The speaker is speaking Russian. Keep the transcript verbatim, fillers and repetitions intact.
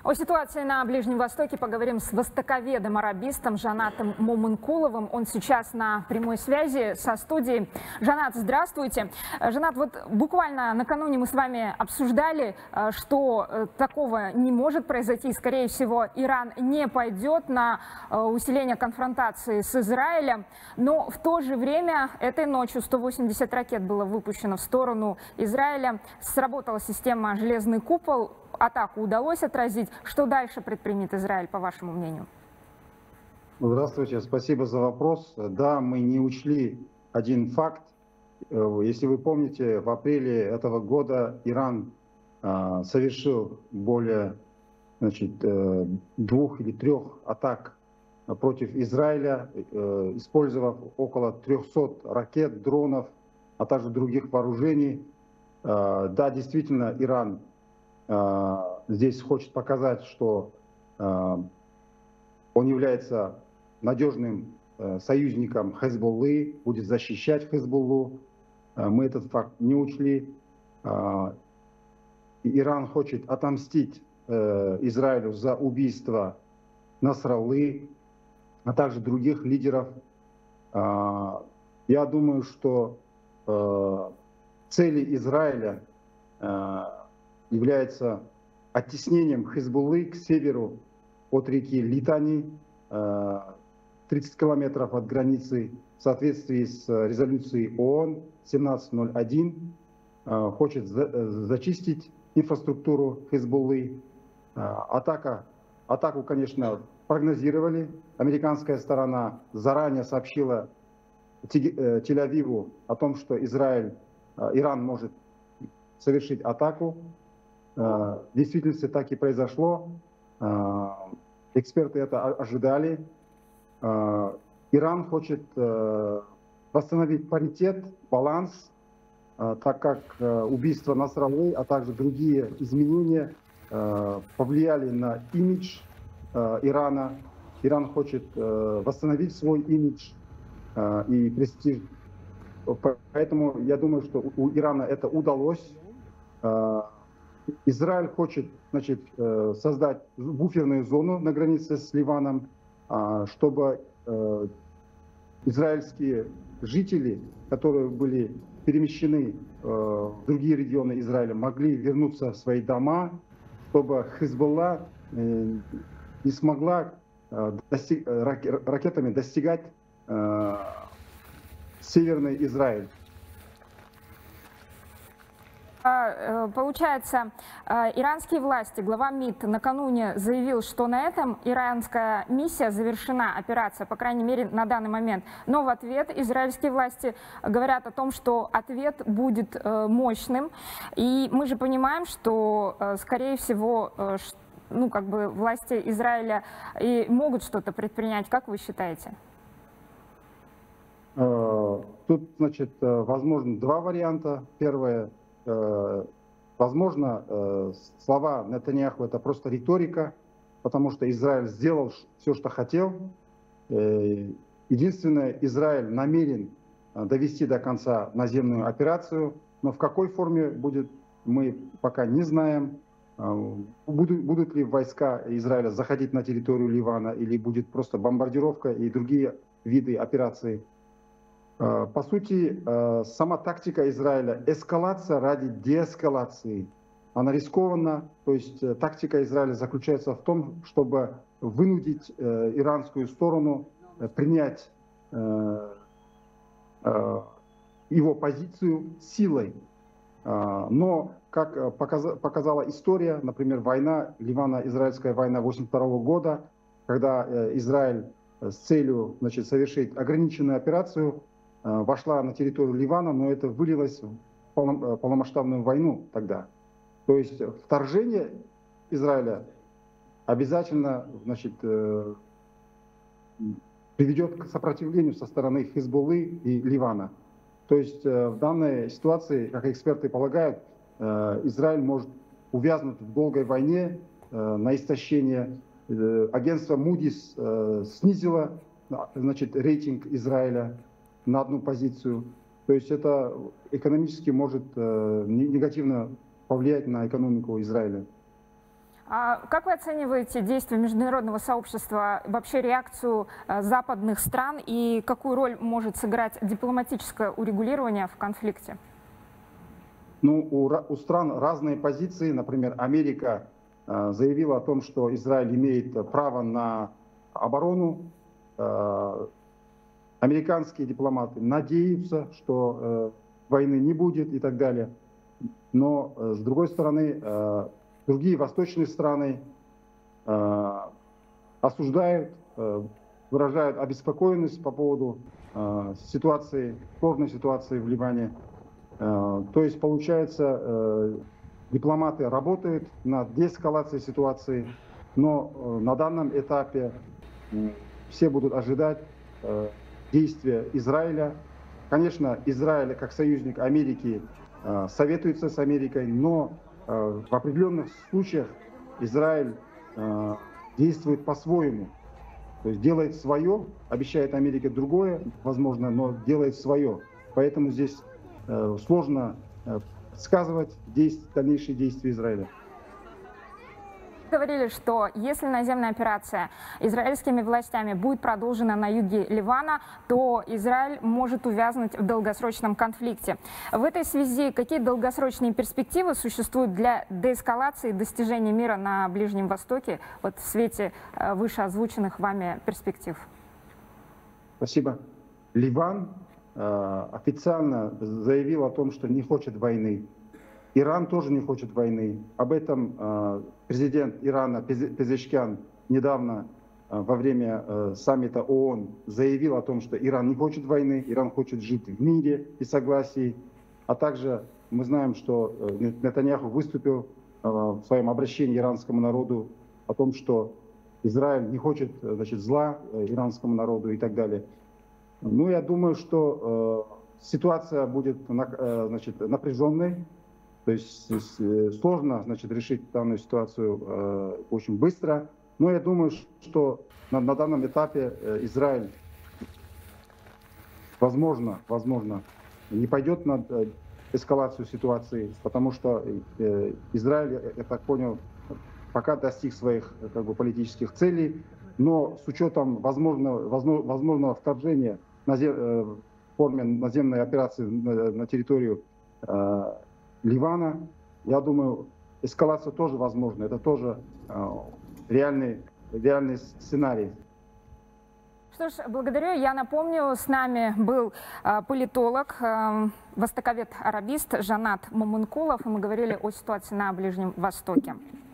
О ситуации на Ближнем Востоке поговорим с востоковедом-арабистом Жанатом Момынкуловым. Он сейчас на прямой связи со студией. Жанат, здравствуйте. Жанат, вот буквально накануне мы с вами обсуждали, что такого не может произойти. Скорее всего, Иран не пойдет на усиление конфронтации с Израилем. Но в то же время этой ночью сто восемьдесят ракет было выпущено в сторону Израиля. Сработала система «Железный купол». Атаку удалось отразить. Что дальше предпримет Израиль, по вашему мнению? Здравствуйте, спасибо за вопрос. Да, мы не учли один факт. Если вы помните, в апреле этого года Иран э, совершил более значит, э, двух или трех атак против Израиля, э, использовав около трёхсот ракет, дронов, а также других вооружений. Э, да, действительно, Иран здесь хочет показать, что он является надежным союзником Хезболлы, будет защищать Хезболлу. Мы этот факт не учли. Иран хочет отомстить Израилю за убийство Насраллы, а также других лидеров. Я думаю, что цели Израиля является оттеснением Хезболлы к северу от реки Литани, тридцать километров от границы, в соответствии с резолюцией ООН семнадцать ноль один, хочет зачистить инфраструктуру Хезболлы. Атака, атаку, конечно, прогнозировали. Американская сторона заранее сообщила Тель-Авиву о том, что Израиль, Иран может совершить атаку. В действительности так и произошло. Эксперты это ожидали. Иран хочет восстановить паритет, баланс, так как убийство Насраллы, а также другие изменения повлияли на имидж Ирана. Иран хочет восстановить свой имидж и престиж. Поэтому я думаю, что у Ирана это удалось. Израиль хочет, значит, создать буферную зону на границе с Ливаном, чтобы израильские жители, которые были перемещены в другие регионы Израиля, могли вернуться в свои дома, чтобы Хезболла не смогла достиг, ракетами достигать Северный Израиль. Получается, иранские власти, глава МИД накануне заявил, что на этом иранская миссия завершена, операция, по крайней мере, на данный момент. Но в ответ израильские власти говорят о том, что ответ будет мощным. И мы же понимаем, что, скорее всего, ну, как бы власти Израиля и могут что-то предпринять. Как вы считаете? Тут, значит, возможно два варианта. Первое. Возможно, слова Нетаньяху — это просто риторика, потому что Израиль сделал все, что хотел. Единственное, Израиль намерен довести до конца наземную операцию, но в какой форме будет, мы пока не знаем. Будут, будут ли войска Израиля заходить на территорию Ливана, или будет просто бомбардировка и другие виды операций. По сути, сама тактика Израиля — эскалация ради деэскалации. Она рискована. То есть тактика Израиля заключается в том, чтобы вынудить иранскую сторону принять его позицию силой. Но, как показала история, например, война, Ливано-израильская война восемьдесят второго года, когда Израиль с целью, значит, совершить ограниченную операцию вошла на территорию Ливана, но это вылилось в полномасштабную войну тогда. То есть вторжение Израиля обязательно, значит, приведет к сопротивлению со стороны Хезболлы и Ливана. То есть в данной ситуации, как эксперты полагают, Израиль может увязнуть в долгой войне на истощение. Агентство Moody's снизило, значит, рейтинг Израиля на одну позицию. То есть это экономически может негативно повлиять на экономику Израиля. А как вы оцениваете действия международного сообщества, вообще реакцию западных стран и какую роль может сыграть дипломатическое урегулирование в конфликте? Ну, у, у стран разные позиции. Например, Америка э, заявила о том, что Израиль имеет право на оборону. Э, американские дипломаты надеются, что э, войны не будет и так далее. Но, э, с другой стороны, э, другие восточные страны э, осуждают, э, выражают обеспокоенность по поводу э, ситуации, сложной ситуации в Ливане. Э, то есть, получается, э, дипломаты работают над деэскалацией ситуации, но э, на данном этапе э, все будут ожидать э, действия Израиля. Конечно, Израиль как союзник Америки э, советуется с Америкой, но в определенных случаях Израиль э, действует по-своему, то есть делает свое, обещает Америке другое, возможно, но делает свое. Поэтому здесь э, сложно э, сказывать действия, дальнейшие действия Израиля. Говорили, что если наземная операция израильскими властями будет продолжена на юге Ливана, то Израиль может увязнуть в долгосрочном конфликте. В этой связи какие долгосрочные перспективы существуют для деэскалации и достижения мира на Ближнем Востоке вот в свете вышеозвученных вами перспектив? Спасибо. Ливан э, официально заявил о том, что не хочет войны. Иран тоже не хочет войны. Об этом э, президент Ирана Пезешкян недавно э, во время э, саммита ООН заявил о том, что Иран не хочет войны, Иран хочет жить в мире и согласии. А также мы знаем, что э, Нетаньяху выступил э, в своем обращении иранскому народу о том, что Израиль не хочет, значит, зла э, иранскому народу и так далее. Ну, я думаю, что э, ситуация будет э, значит, напряженной. То есть сложно, значит, решить данную ситуацию э, очень быстро. Но я думаю, что на, на данном этапе э, Израиль, возможно, возможно, не пойдет на э, эскалацию ситуации, потому что э, Израиль, я так понял, пока достиг своих как бы, политических целей, но с учетом возможного, возможного вторжения назем, э, в форме наземной операции на, на территорию э, Ливана, я думаю, эскалация тоже возможна. Это тоже э, реальный, реальный сценарий. Что ж, благодарю. Я напомню, с нами был э, политолог, э, востоковед-арабист Жанат Момункулов, и мы говорили о ситуации на Ближнем Востоке.